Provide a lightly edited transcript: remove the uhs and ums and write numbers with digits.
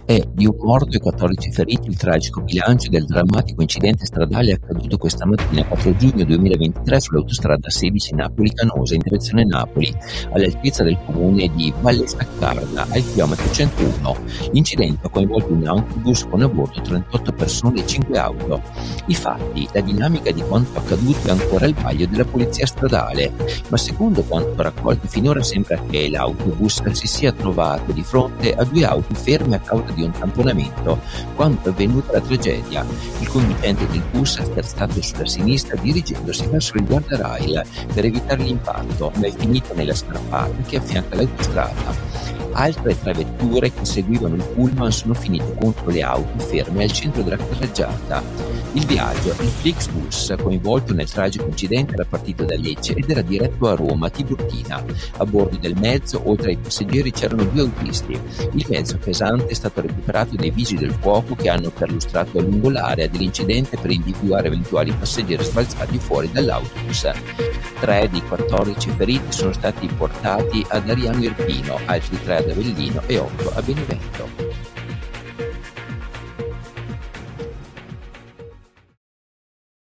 È di un morto e 14 feriti il tragico bilancio del drammatico incidente stradale accaduto questa mattina 4 giugno 2023 sull'autostrada 16 Napoli-Canosa in direzione Napoli, all'altezza del comune di Valle Staccarda, al chilometro 101. L'incidente ha coinvolto un autobus con a bordo 38 persone e 5 auto. I fatti, la dinamica di quanto accaduto è ancora al vaglio della polizia stradale, ma secondo quanto raccolto finora sembra che l'autobus si sia trovato di fronte a due auto ferme a causa di un tamponamento quando è avvenuta la tragedia. Il conducente del bus ha sterzato sulla sinistra dirigendosi verso il guardrail per evitare l'impatto, ma è finito nella scarpata che affianca l'autostrada. Altre 3 vetture che seguivano il pullman sono finite contro le auto ferme al centro della carreggiata. Il viaggio, il Flixbus coinvolto nel tragico incidente, era partito da Lecce ed era diretto a Roma Tiburtina. A bordo del mezzo, oltre ai passeggeri, c'erano 2 autisti. Il mezzo pesante è stato recuperato dai vigili del fuoco che hanno perlustrato a lungo l'area dell'incidente per individuare eventuali passeggeri sbalzati fuori dall'autobus. 3 dei 14 feriti sono stati portati ad Ariano Irpino, altri 3 ad Avellino e 8 a Benevento.